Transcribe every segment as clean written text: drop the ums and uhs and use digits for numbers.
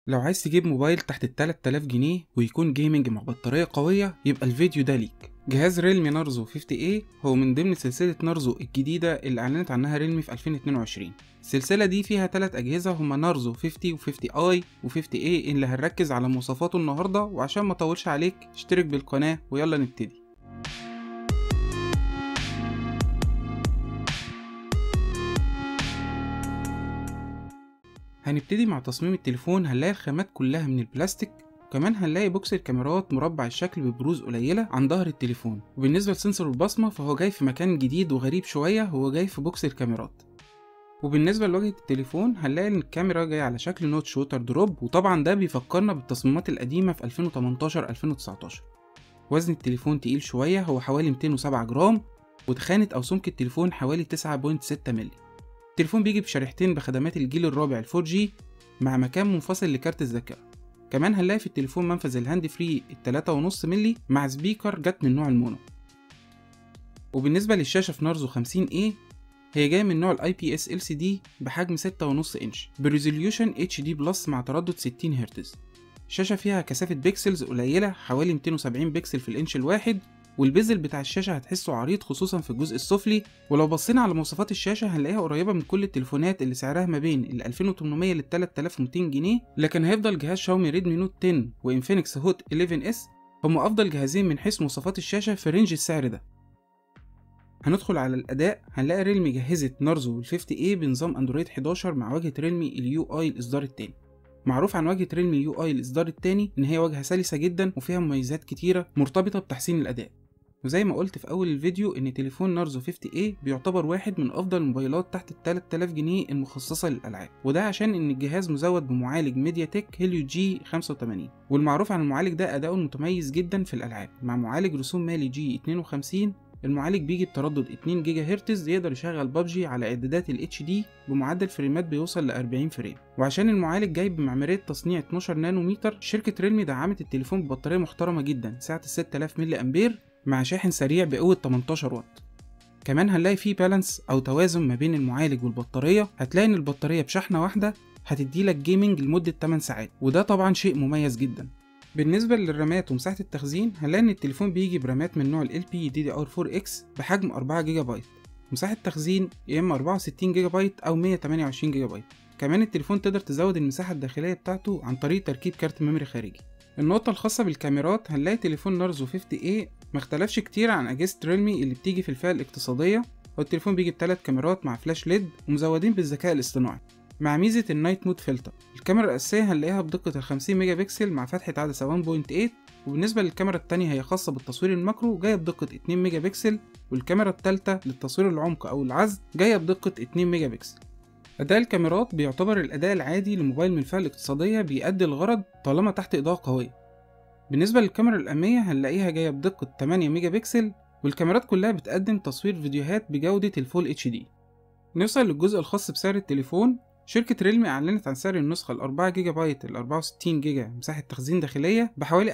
لو عايز تجيب موبايل تحت ال 3000 جنيه ويكون جيمنج مع بطارية قوية يبقى الفيديو ده ليك. جهاز ريلمي نارزو 50A هو من ضمن سلسلة نارزو الجديدة اللي اعلنت عنها ريلمي في 2022. السلسلة دي فيها 3 أجهزة هما نارزو 50 و50i و50A اللي هنركز على مواصفاته النهاردة، وعشان ما اطولش عليك اشترك بالقناة ويلا نبتدي. هنبتدي مع تصميم التليفون. هنلاقي الخامات كلها من البلاستيك، وكمان هنلاقي بوكس الكاميرات مربع الشكل ببروز قليلة عن ظهر التليفون. وبالنسبة لسنسور البصمة فهو جاي في مكان جديد وغريب شوية، هو جاي في بوكس الكاميرات. وبالنسبة لواجهة التليفون هنلاقي ان الكاميرا جاية على شكل نوت شوتر دروب، وطبعا ده بيفكرنا بالتصميمات القديمة في 2018-2019. وزن التليفون تقيل شوية، هو حوالي 207 جرام، وتخانة او سمك التليفون حوالي 9.6 مللي. التليفون بيجي بشريحتين بخدمات الجيل الرابع 4G مع مكان منفصل لكارت الذاكرة. كمان هنلاقي في التليفون منفذ الهاند فري 3.5 مللي مع سبيكر جت من نوع المونو. وبالنسبة للشاشة في نارزو 50A هي جاية من نوع IPS LCD بحجم 6.5 إنش بريزوليوشن HD بلس مع تردد 60 هرتز. الشاشة فيها كثافة بيكسلز قليلة حوالي 270 بيكسل في الإنش الواحد، والبيزل بتاع الشاشة هتحسه عريض خصوصا في الجزء السفلي. ولو بصينا على مواصفات الشاشة هنلاقيها قريبة من كل التليفونات اللي سعرها ما بين ال 2800 لل 3200 جنيه، لكن هيفضل جهاز شاومي ريدمي نوت 10 وانفينكس هوت 11S هم أفضل جهازين من حيث مواصفات الشاشة في رينج السعر ده. هندخل على الأداء. هنلاقي ريلمي جهزت نارزو 50A بنظام أندرويد 11 مع واجهة ريلمي اليو اي الإصدار التاني. معروف عن واجهة ريلمي اليو اي الإصدار التاني إن هي واجهة سلسة جدا وفيها مميزات كتيرة مرتبطة بتحسين الأداء. وزي ما قلت في أول الفيديو إن تليفون نارزو 50A بيعتبر واحد من أفضل الموبايلات تحت ال 3000 جنيه المخصصة للألعاب، وده عشان إن الجهاز مزود بمعالج ميديا تك هيليو جي 85. والمعروف عن المعالج ده أداؤه متميز جدا في الألعاب. مع معالج رسوم مالي جي 52، المعالج بيجي بتردد 2 جيجا هرتز، يقدر يشغل ببجي على اعدادات ال HD بمعدل فريمات بيوصل ل 40 فريم. وعشان المعالج جاي بمعمارية تصنيع 12 نانومتر، شركة ريلمي دعمت التليفون ببطارية محترمة جدا سعة 6000 ملي أمبير مع شاحن سريع بقوة 18 واط. كمان هنلاقي فيه بالانس أو توازن ما بين المعالج والبطارية. هتلاقي إن البطارية بشحنة واحدة هتديلك جيمنج لمدة 8 ساعات، وده طبعا شيء مميز جدا. بالنسبة للرامات ومساحة التخزين هنلاقي إن التليفون بيجي برامات من نوع ال LPDDR4X بحجم 4 جيجا بايت، مساحة تخزين يا إما 64 جيجا بايت أو 128 جيجا بايت. كمان التليفون تقدر تزود المساحة الداخلية بتاعته عن طريق تركيب كارت ميموري خارجي. النقطة الخاصة بالكاميرات هنلاقي تليفون نارزو 50A مختلفش كتير عن أجهزة ريلمي اللي بتيجي في الفئة الاقتصادية. والتليفون بيجي ب3 كاميرات مع فلاش ليد ومزودين بالذكاء الاصطناعي مع ميزة النايت مود فلتر. الكاميرا الأساسية هنلاقيها بدقة ال 50 ميجا بكسل مع فتحة عدسة 1.8، وبالنسبة للكاميرا التانية هي خاصة بالتصوير الماكرو جاية بدقة 2 ميجا بكسل، والكاميرا التالتة للتصوير العمق أو العزل جاية بدقة 2 ميجا بكسل. أداء الكاميرات بيعتبر الأداء العادي لموبايل من الفئة الاقتصادية، بيأدي الغرض طالما تحت إضاءة قوية. بالنسبة للكاميرا الأمامية هنلاقيها جاية بدقة 8 ميجا بكسل، والكاميرات كلها بتقدم تصوير فيديوهات بجودة الفول HD. نوصل للجزء الخاص بسعر التليفون. شركة ريلمي أعلنت عن سعر النسخة ال 4 جيجا بايت ال 64 جيجا مساحة تخزين داخلية بحوالي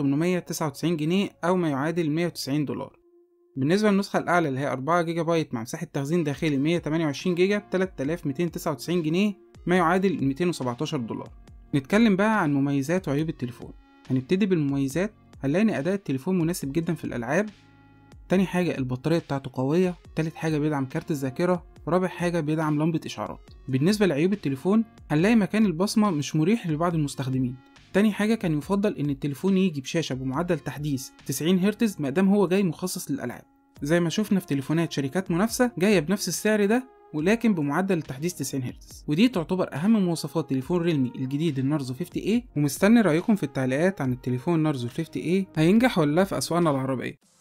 2899 جنيه أو ما يعادل 190 دولار. بالنسبة للنسخة الأعلى اللي هي 4 جيجا بايت مع مساحة تخزين داخلي 128 جيجا ب 3299 جنيه ما يعادل 217 دولار. نتكلم بقى عن مميزات وعيوب التليفون. هنبتدي بالمميزات. هنلاقي إن أداء التليفون مناسب جدا في الألعاب. تاني حاجة البطارية بتاعته قوية. تالت حاجة بيدعم كارت الذاكرة. رابع حاجة بيدعم لمبة إشعارات. بالنسبة لعيوب التليفون هنلاقي مكان البصمة مش مريح لبعض المستخدمين. تاني حاجة كان يفضل إن التليفون يجي بشاشة بمعدل تحديث 90 هرتز مادام هو جاي مخصص للألعاب، زي ما شفنا في تليفونات شركات منافسة جاية بنفس السعر ده ولكن بمعدل التحديث 90 هرتز. ودي تعتبر أهم مواصفات تليفون ريلمي الجديد النارزو 50A. ومستني رأيكم في التعليقات عن التليفون نارزو 50A هينجح ولا لا في أسواقنا العربية.